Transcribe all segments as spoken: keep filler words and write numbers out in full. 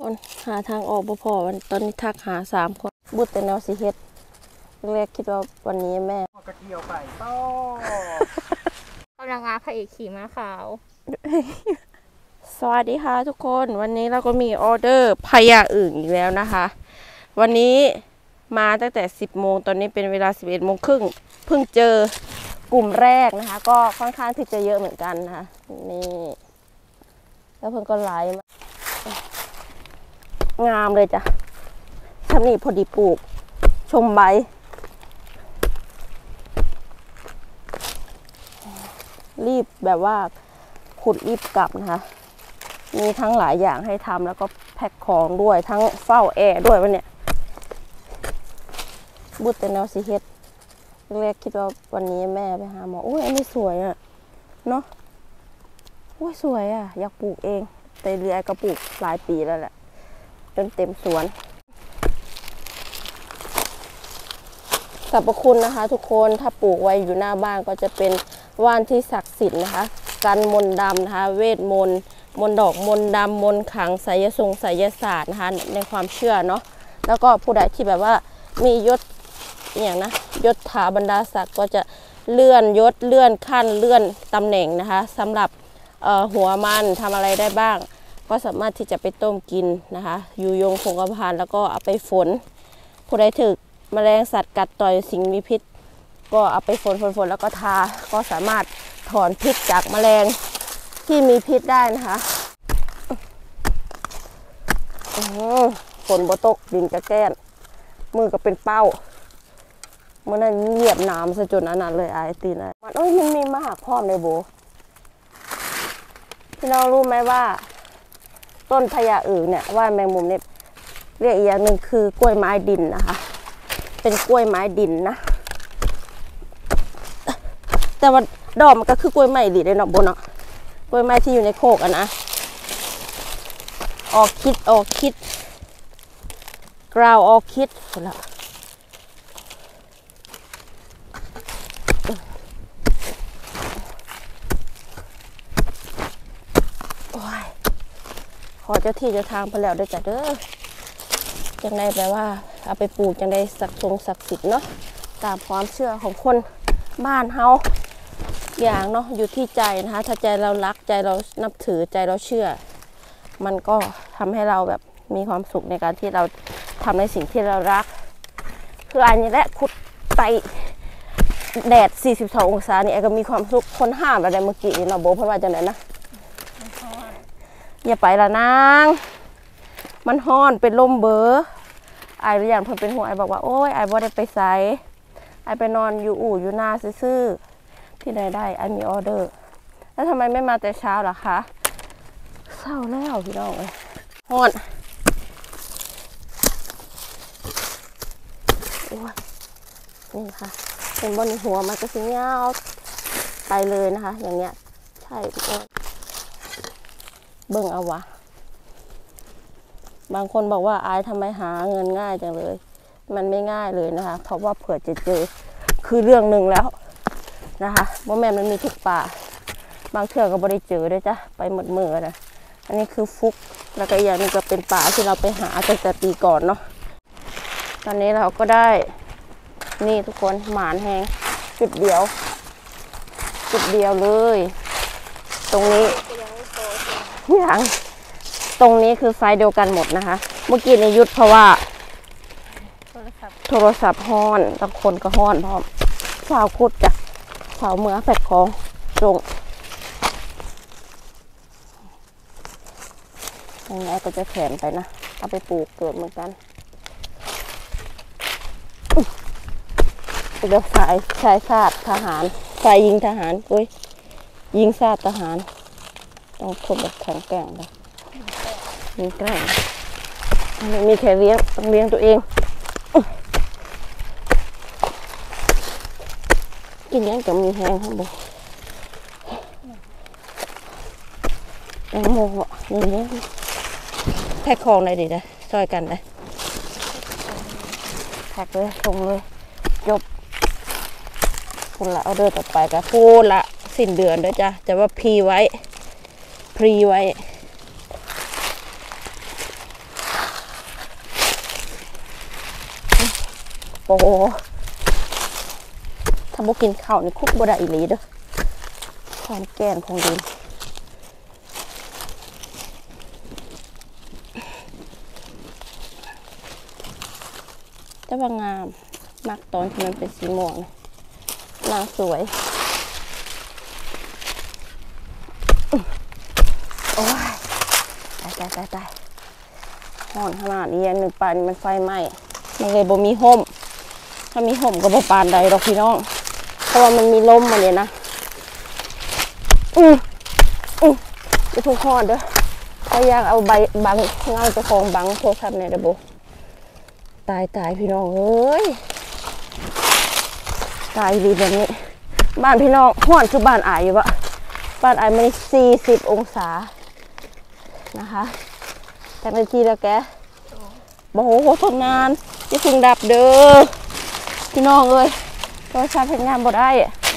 คนหาทางออกบ่พอวันตอนนี้ทักหาสามคนบุตรแต่แนวสิเฮ็ดแรกคิดว่าวันนี้แม่กระเทียวไปต้อกำลังอาพระเอกขี่ม้าขาวสวัสดีค่ะทุกคนวันนี้เราก็มีออเดอร์พญาอึ่งอีกแล้วนะคะวันนี้มาตั้งแต่สิบโมงตอนนี้เป็นเวลาสิบเอ็ดโมงครึ่งเพิ่งเจอกลุ่มแรกนะคะก็ค่อนข้างที่จะเยอะเหมือนกันนะคะนี่แล้วเพิ่งก็ไลฟ์งามเลยจ้ะทำนี่พอดีปลูกชมใบรีบแบบว่าขุดรีบกลับนะคะมีทั้งหลายอย่างให้ทำแล้วก็แพ็คของด้วยทั้งเฝ้าแอร์ด้วยวันเนี้ยบุตรแต่แนวสิเฮ็ดแรกคิดว่าวันนี้แม่ไปหาหมออุ้ยอันนี้สวยอ่ะเนาะอุ้ยสวยอ่ะอยากปลูกเองแต่เรือก็ปลูกหลายปีแล้วแหละจนเต็มสวนสรรพคุณนะคะทุกคนถ้าปลูกไว้อยู่หน้าบ้านก็จะเป็นว่านที่ศักดิ์สิทธิ์นะคะกันมนต์ดำนะคะเวทมนต์มนต์ดอกมนต์ดำมนต์ขังไสยทรงไสยศาสตร์นะคะในความเชื่อเนาะแล้วก็ผู้ใดที่แบบว่ามียศอย่างนะยศถาบรรดาศักดิ์ก็จะเลื่อนยศเลื่อนขั้นเลื่อนตำแหน่งนะคะสำหรับหัวมันทำอะไรได้บ้างก็สามารถที่จะไปต้มกินนะคะอยู่ยงคงกระพันแล้วก็เอาไปฝนผู้ใดถึกแมลงสัตว์กัดต่อยสิ่งมีพิษก็เอาไปฝนฝนฝนแล้วก็ทาก็สามารถถอนพิษจากแมลงที่มีพิษได้นะคะฝนบ่ตกดินจะแก้นมือก็เป็นเป้าเมื่อนั้นเหยียบน้ำซะจนอันนั้นเลยไอ้ตีนมันโอ้ยมันมีมหาพร้อมเลยโบพี่น้องรู้ไหมว่าต้นพญาอึ่งเนี่ยว่าแมงมุมเนี่ยเรียกอีกอย่างหนึ่งคือกล้วยไม้ดินนะคะเป็นกล้วยไม้ดินนะแต่ว่าดอกมันก็คือกล้วยไม้ดินเลยเนาะโบเนาะกล้วยไม้ที่อยู่ในโคกอ่ะนะออกคิดออกคิดกราวออกคิดละขอเจ้าที่เจ้าทางไปแล้วได้จ้ะเด้อจังได้แปลว่าเอาไปปลูกจังได้ศักดิ์ทรงศักดิ์สิทธิ์เนาะตามความเชื่อของคนบ้านเฮาอย่างเนาะอยู่ที่ใจนะคะถ้าใจเรารักใจเรานับถือใจเราเชื่อมันก็ทำให้เราแบบมีความสุขในการที่เราทำในสิ่งที่เรารักคืออันนี้แหละขุดไตแดดสี่สิบสององศานี่ก็มีความสุขคนห้ามอะไรเมื่อกี้เนาะโบเพราะว่าจังไหนนะอย่าไปละนางมันฮ้อนเป็นลมเบอไอ้อย่างเพิ่นเป็นห่วงไอ้บอกว่าโอ้ยไอ้บ่ได้ไปไสไอ้ไปนอนอยู่อู่อยู่นาซื่อๆที่ไหนได้ไอ้มีออเดอร์แล้วทำไมไม่มาแต่เช้าล่ะคะเศร้าแล้วพี่น้องเลยฮ้อนโอ้ยนี่ค่ะเป็นบนหัวมันก็สิเงาไปเลยนะคะอย่างเงี้ยใช่ทุกคนเบิ่งเอาวะบางคนบอกว่าอายทำไมหาเงินง่ายจังเลยมันไม่ง่ายเลยนะคะเพราะว่าเผื่อจะเจอคือเรื่องหนึ่งแล้วนะคะว่าแม่มันมีทุกป่าบางเทื่อก็ไม่ได้เจอด้วยจ้ะไปหมดมือนะอันนี้คือฟุกแล้วก็อีกอย่างนึงก็เป็นป่าที่เราไปหาตั้งแต่ปีก่อนเนาะตอนนี้เราก็ได้นี่ทุกคนหมานแหงจุดเดียวจุดเดียวเลยตรงนี้อย่างตรงนี้คือไฟเดียวกันหมดนะคะเมื่อกี้ในยุทธเพราะว่าโทรศัพท์ฮ้อนบางคนก็ฮ้อนพร้อมสาวคุดจ้ะสาวเมือแฝดของตรงยังไงก็จะแขนไปนะเอาไปปลูกเกิดเหมือนกันเดี๋ยวสายชายชาติทหารสายยิงทหารอุ้ยยิงชาติทหารต้องคนแบบแข็งแกร่งเลยมีแกร่งไม่มีแค่เลี้ยงต้องเลี้ยงตัวเองกินยังจะมีแห้งครับบุแตงโมอย่างนี้แพ็คของเลยดิจ้ะซอยกันเลยแพ็คเลยส่งเลยจบคุณละเอาเดินต่อไปกับพูดละสิ้นเดือนด้วยจ้ะจะว่าพีไว้พรีไว้ปถ้าบ่กินข้าวนี่คุกบ่ได้อีหลีเด้อความแก่นของดินแต่ว่างามมักตอนที่มันเป็นสีม่วงนางสวยโอ้ยตายตายตายตายห่อนขนาดนี้หนึ่งปานมันไฟไหม้มันเลยบ่มีห่มถ้ามีห่มก็บ่ปานใดหรอกพี่น้องเพราะว่ามันมีลมมาเนี่ยนะอืออือจะทุกห่อนเด้อก็อยากเอาใบบังเงาจะคองบังโทรศัพท์ในระบบตายตายพี่น้องเอ้ยตายดีแบบนี้บ้านพี่น้องห่อนคือบ้านอายอยู่ปะบ้านอายมันสี่สิบองศานะคะจากนาทีแล้วแกโอ้โหทำงานจะถึงดับเด้อพี่น้องเอ้ยโทรศัพท์ทำงานบ่ได้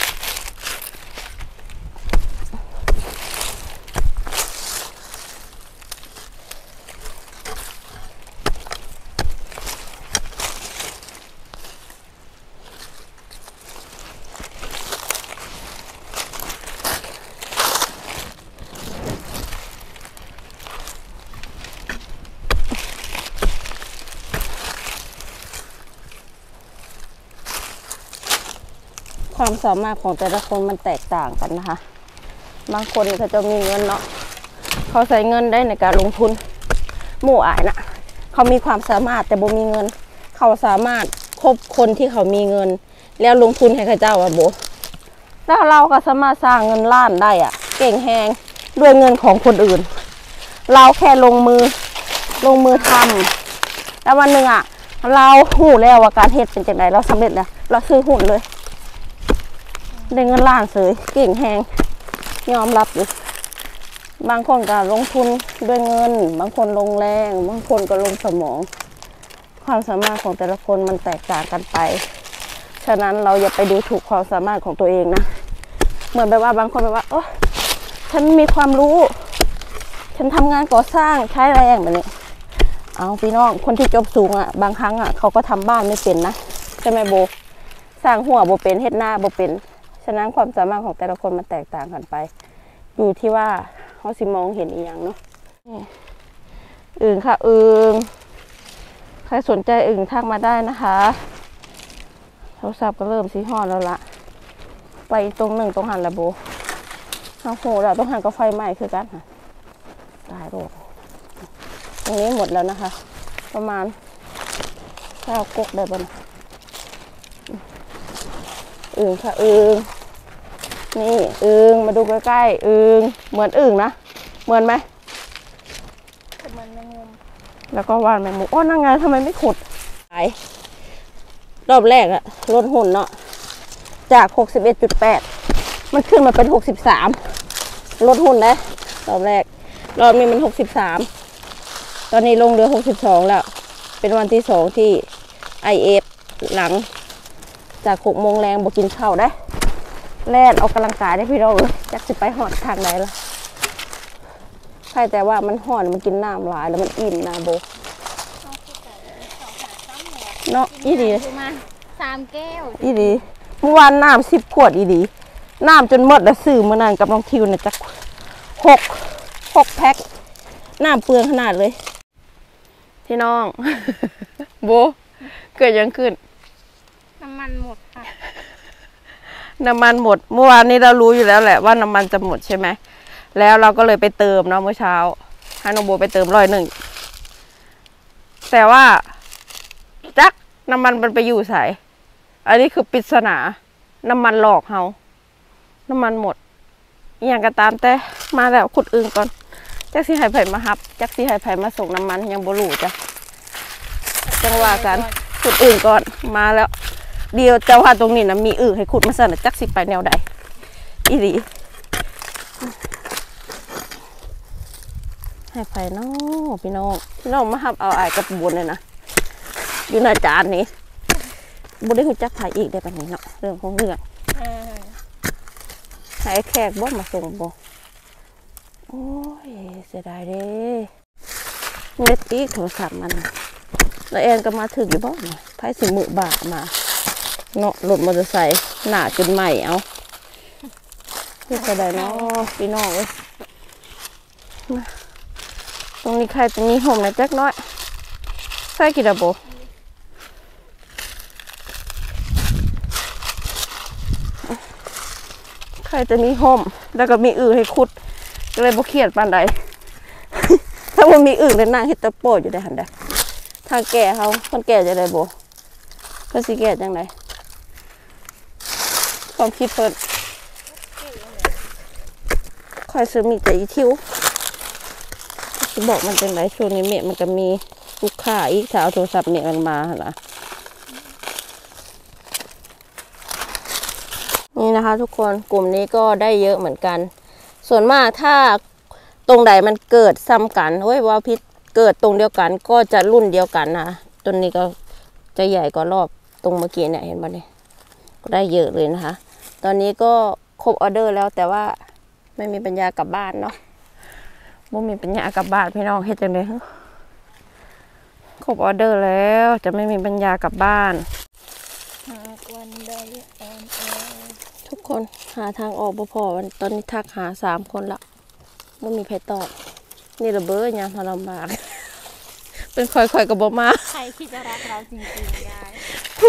ความสามารถของแต่ละคนมันแตกต่างกันนะคะบางคนเขาจะมีเงินเนาะเขาใช้เงินได้ในการลงทุนหมู่อายนะเขามีความสามารถแต่บ่มีเงินเขาสามารถคบคนที่เขามีเงินแล้วลงทุนให้เขาเจ้าอ่ะโบแล้วเราก็สามารถสร้างเงินล้านได้อ่ะเก่งแหงด้วยเงินของคนอื่นเราแค่ลงมือลงมือทำแล้ววันหนึ่งอ่ะเราหูแล้วว่าการเฮ็ดเป็นจังไดเราสำเร็จแล้วเราซื้อหุ้นเลยได้เงินล้านเสยเก่งแหงยอมรับอยู่บางคนก็ลงทุนด้วยเงินบางคนลงแรงบางคนก็ลงสมองความสามารถของแต่ละคนมันแตกต่างกันไปฉะนั้นเราอย่าไปดูถูกความสามารถของตัวเองนะเหมือนแบบว่าบางคนแบบว่าโอ้ฉันมีความรู้ฉันทำงานก่อสร้างใช้แรงแบบนี้เอาพี่น้องคนที่จบสูงอ่ะบางครั้งอ่ะเขาก็ทำบ้านไม่เป็นนะใช่ไหมโบสร้างหัวโบเป็นเฮ็ดหน้าโบเป็นฉะนั้นความสามารถของแต่ละคนมันแตกต่างกันไปอยู่ที่ว่าเขาสิมองเห็นอีกอย่างเนาะอึ่งค่ะอึ่งใครสนใจอึ่งทักมาได้นะคะโทรศัพท์ก็เริ่มสีห่อแล้วละไปตรงหนึ่งตรงหันระโบทางโหเราต้องหันกับไฟไหม้คือกันค่ะตายโรคตรงนี้หมดแล้วนะคะประมาณเก้ากกได้บ้างอึ่งค่ะอึ่งนี่อึ่งมาดูใกล้ๆอึ่งเหมือนอึ่งนะเหมือนไหมเหมือนแมงมุมแล้วก็วานแมงมุมอ๋อนั่งไงทำไมไม่ขุดหายรอบแรกอะลดหุ่นเนาะจาก หกสิบเอ็ดจุดแปด มันขึ้นมาเป็น หกสิบสาม ลดหุ่นนะรอบแรกรอบนี้มัน หกสิบสาม ตอนนี้ลงเหลือ หกสิบสอง แล้วเป็นวันที่สองที่ ไอ เอฟ หลังจากหกโมงแรงบอกกินข้าวได้แล่นออกกำลังกายได้พี่น้องเลยจักสิไปหอดทางไหนล่ะใช่แต่ว่ามันห่อนมันกินน้ำหลายแล้วมันอิ่มนะโบเนาะอีดีมาสามแก้วอีดีเมื่อวานน้ำสิบขวดอีดีน้ำจนหมดแล้วซื้อเมื่อนานกับน้องทิวเนี่ยจักหกหกแพ็คน้ำเปลืองขนาดเลยพี่น้องโบเกิดยังขึ้นน้ำมันหมดค่ะน้ำมันหมดเมื่อวานนี้เรารู้อยู่แล้วแหละว่าน้ำมันจะหมดใช่ไหมแล้วเราก็เลยไปเติมเนาะเมื่อเช้าให้น้องโบไปเติมร้อยหนึ่งแต่ว่าจักน้ำมันมันไปอยู่ใส่อันนี้คือปริศนาน้ำมันหลอกเฮาน้ำมันหมดอย่างก็ตามแต่มาแล้วขุดอึ่งก่อนจักสีไห่ไผ่มาฮับจักสีไห่ไผ่มาส่งน้ำมันยังบ่รู้จ้ะจังว่ากันขุดอึ่งก่อนมาแล้วเดียวเจ้าว่าตรงนี้นะมีอึ่งให้ขุดมาสั่นจักสิไปแนวใดอีหลีให้ไผ่น้องพี่น้องพี่น้องมาฮับเอาอายกับบุญเลยนะอยู่ในจานนี้บุญได้ขุดจักไผ่อีกได้ปะนี้เนาะเรื่องของเรื่องให้แขกบ่มาส่งบ่โอ้ยเสียดายเด้เน็ตอีกโทรศัพท์มันแล้วแอนก็มาถึงอยู่บ่เนี่ยไพ่สิมือบามาเนาะรถมอเตอร์ไซค์หนาจนใหม่เอาที่กระไดเนาะพี่น้องเอ้ยตรงนี้ใครตรงนี้ห่มนะแจ๊กน้อยใส่กี่ดับโบใครจะมีห่มแล้วก็มีอื่นให้คุดก็เลยบ่เครียดปานใด ถ้าว่ามีอื่นเลยนั่งเฮ็ดตะโปดอยู่ได้หันได้ทางแก่เขาคนแก่จะได้โบก็สิแก่จังไดความคิดเพิ่นคอยซื้อมีแต่อีทิวจะบอกมันจังไดช่วงนี้เมฆมันก็มีลูกค้าอีกถ้าเอาโทรศัพท์เมฆมันมาหั่นล่ะนี่นะคะทุกคนกลุ่มนี้ก็ได้เยอะเหมือนกันส่วนมากถ้าตรงใดมันเกิดซ้ำกันเฮ้ยว่าพิษเกิดตรงเดียวกันก็จะรุ่นเดียวกันนะต้นนี้ก็จะใหญ่กว่ารอบตรงเมื่อกี้เนี่ยเห็นไหมเนี่ยก็ได้เยอะเลยนะคะตอนนี้ก็ครบออเดอร์แล้วแต่ว่าไม่มีปัญญากลับบ้านเนาะไม่มีปัญญากลับบ้านพี่น้องเฮ็ดจังเลยครบออเดอร์แล้วจะไม่มีปัญญากลับบ้านทุกคนหาทางออกบ่พอวันตอนนี้ทักหาสามคนละไม่มีใครตอบนี่ระเบ้อยังลำบากเป็นคอยๆกับบมาใครที่จะรักเราจริงๆยาย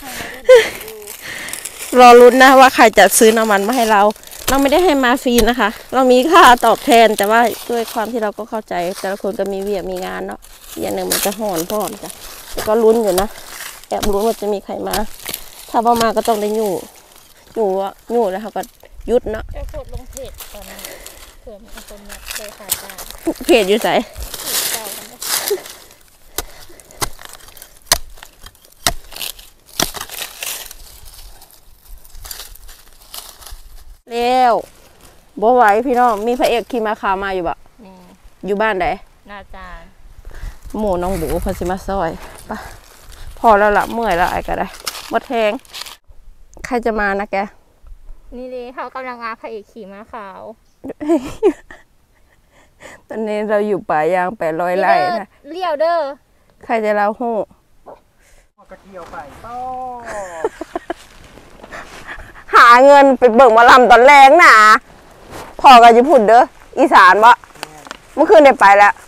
รอรุ้นนะว่าใครจะซื้อน้ำมันมาให้เราเราไม่ได้ให้มาฟรีนะคะเรามีค่าตอบแทนแต่ว่าด้วยความที่เราก็เข้าใจแต่ละคนก็มีเวียมีงานเนาะอย่างหนึ่งมันจะห่อนพร้อมจ้ะก็ลุ้นอยู่นะแอบลุ้นว่าจะมีใครมาถ้าว่ามาก็ต้องได้อยู่อยู่อ่ะอยู่แล้วเขาก็ยุดเนาะจะกดลงเพจตอนนี้เผื่อมีคนอยากเคยขาดจ้าเพจอยู่ไหนเร็วบ่ไหวพี่น้องมีพระเอกขี่มาขามาอยู่บ่อยู่บ้านไหนนาจารหมูน้องบูพอสิมาซอยปะพอแล้วละเมื่อยแล้วไอ้ก็ได้หมดแทงใครจะมานะแกนี่เลยเขากำลังอาพระเอกขี่ม้าขาวตอนนี้เราอยู่ป่ายางแปดร้อยไร่นะเลี้ยวเด้อใครจะเล่าหู้ก็เที่ยวไปต่อหาเงินไปเบิกมาลำตอนแรงน่ะพอกันจะพูดเด้ออีสานบ่เมื่อคืนได้ไปแล้ว